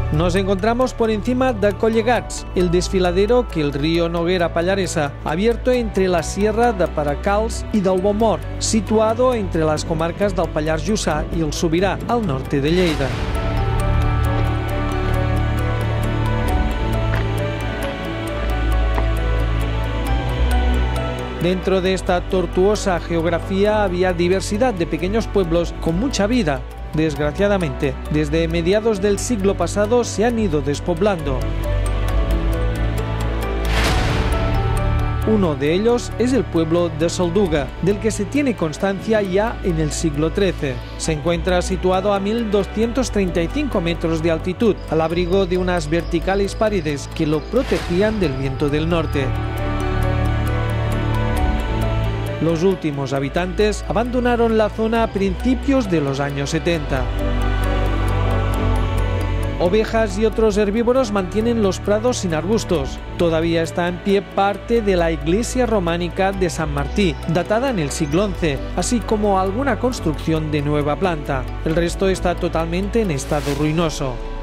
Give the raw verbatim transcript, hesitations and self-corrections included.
Nos encontramos por encima de Collegats, el desfiladero que el río Noguera Pallaresa ha abierto entre la sierra de Paracals y del Bomor, situado entre las comarcas del Pallars Jussá y el Sobirá, al norte de Lleida. Dentro de esta tortuosa geografía había diversidad de pequeños pueblos con mucha vida. Desgraciadamente, desde mediados del siglo pasado se han ido despoblando. Uno de ellos es el pueblo de Solduga, del que se tiene constancia ya en el siglo trece. Se encuentra situado a mil doscientos treinta y cinco metros de altitud, al abrigo de unas verticales paredes que lo protegían del viento del norte. Los últimos habitantes abandonaron la zona a principios de los años setenta. Ovejas y otros herbívoros mantienen los prados sin arbustos. Todavía está en pie parte de la iglesia románica de San Martí, datada en el siglo once, así como alguna construcción de nueva planta. El resto está totalmente en estado ruinoso.